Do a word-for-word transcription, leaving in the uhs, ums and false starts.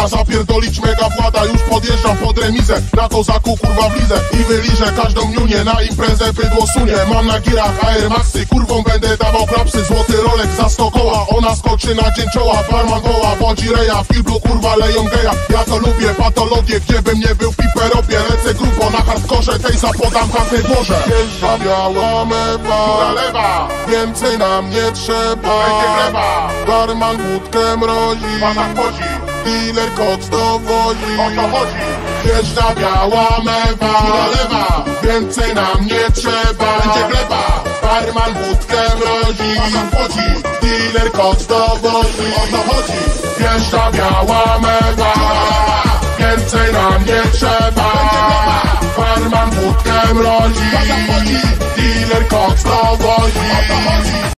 lata, zapierdolić mega włada. Już podjeżdżam pod remizę, na kozaku kurwa wlizę i wyliżę każdą niunię, na imprezę bydło sunie. Mam na girach Air Maxy, kurwą będę dawał klapsy. Złoty Rolex za sto koła, ona skoczy na dzień czoła. Barman woła, bądź reja, w kiblu kurwa leją geja. Ja to lubię, patologię, gdzie bym nie był, pipę robię. Lecę grubo na hardkorze, tej zapodam każdej dworze. Wjeżdża biała mewa, która lewa, więcej nam nie trzeba. Będzie chleba, barman wódkę mrozi, pana wchodzi, dealer koks dowozi. O to chodzi. Wjeżdża biała mewa, która lewa, więcej nam nie trzeba. Będzie chleba, barman wódkę mrozi, pana wchodzi, dealer koks dowozi. O to chodzi. Wjeżdża biała mewa, więcej nam nie trzeba. Barman wódkę mrozi, dealer koks dowozi.